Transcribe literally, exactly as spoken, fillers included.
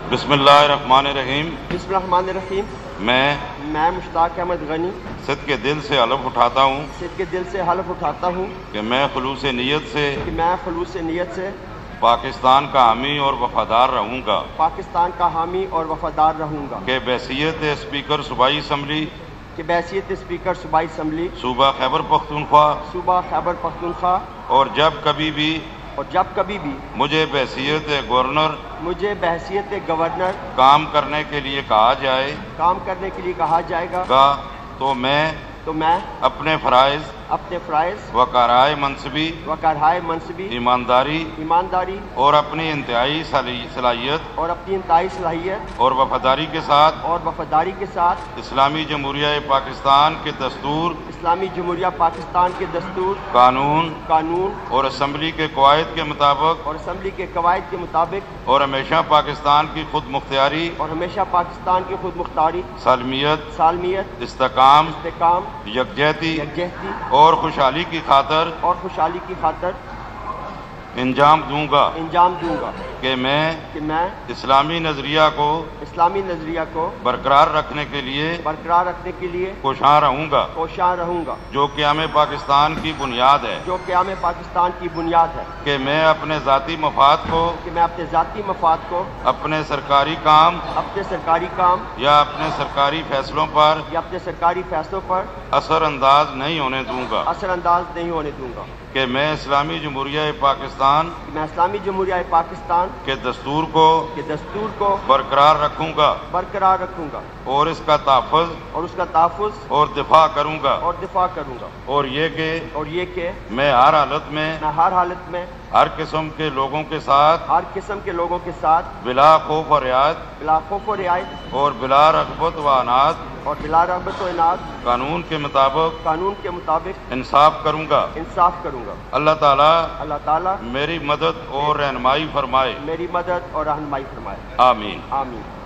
बिस्मिल्लाहिर्रहमानिर्रहीम। बिस्मिल्लाहिर्रहमानिर्रहीम। मैं मैं मुश्ताक अहमद गनी सिद्ध के दिल से हलफ उठाता हूँ सिद्ध के दिल से हलफ उठाता हूँ कि मैं खुलूस नीयत से कि मैं खुलूस नियत से पाकिस्तान का हामी और वफादार रहूँगा पाकिस्तान का हामी और वफादार रहूँगा कि बहसीयत स्पीकर सूबाई असम्बली कि बहसीयत स्पीकर सूबाई असम्बली सूबा खैबर पख्तूनख्वा सूबा खैबर पख्तूनख्वा और जब कभी भी और जब कभी भी मुझे बहसीयत गवर्नर मुझे बहसीयत गवर्नर काम करने के लिए कहा जाए काम करने के लिए कहा जाएगा गा तो मैं तो मैं अपने फ़राइज़ अपने फ़राइज़ व कारहाय मनसबी व कारहाय मनसबी ईमानदारी ईमानदारी और अपनी इंतहाई सलाहियत और अपनी इंतहाई सलाहियत और वफादारी के साथ और वफादारी के साथ इस्लामी जमहूरिया पाकिस्तान के दस्तूर इस्लामी जमहूरिया पाकिस्तान के दस्तूर कानून कानून और असम्बली के कवायद के मुताबिक और असम्बली के कवायद के मुताबिक और हमेशा पाकिस्तान की खुद मुख्तियारी और हमेशा पाकिस्तान की खुद मुख्तारी सालमियत सालमियत इस्तेकाम इस्तेकाम यकजहती यकजहती और खुशहाली की खातर और खुशहाली की खातर इंजाम दूंगा इंजाम दूंगा कि मैं कि मैं इस्लामी नजरिया को इस्लामी नजरिया को बरकरार रखने के लिए बरकरार रखने के लिए कोशां रहूंगा कोशां रहूंगा जो क़याम पाकिस्तान की बुनियाद है जो क़याम पाकिस्तान की बुनियाद है कि मैं अपने ज़ाती मफाद को कि मैं अपने ज़ाती मफाद को अपने सरकारी काम अपने सरकारी काम या अपने सरकारी फैसलों पर या अपने सरकारी फैसलों पर असरअंदाज नहीं होने दूंगा असरअंदाज नहीं होने दूंगा कि मैं इस्लामी जमहूरिया पाकिस्तान कि मैं इस्लामी जमहूरिया पाकिस्तान के दस्तूर को के दस्तूर को बरकरार रखूंगा बरकरार रखूंगा और इसका तहफ़्फ़ुज़ और उसका तहफ़्फ़ुज़ और दिफा करूंगा और दिफा करूंगा और ये कि और ये कि मैं हर हालत में मैं हर हालत में हर किस्म के लोगों के साथ हर किस्म के लोगों के साथ बिला खौफ और रियायत बिला खौफ और रियायत और बिला रग़बत व अनाद और बिला रग़बत व इनाद कानून के मुताबिक कानून के मुताबिक इंसाफ करूंगा इंसाफ करूंगा। अल्लाह ताला अल्लाह ताला मेरी मदद और रहनुमाई फरमाए मेरी मदद और रहनुमाई फरमाए। आमीन आमीन।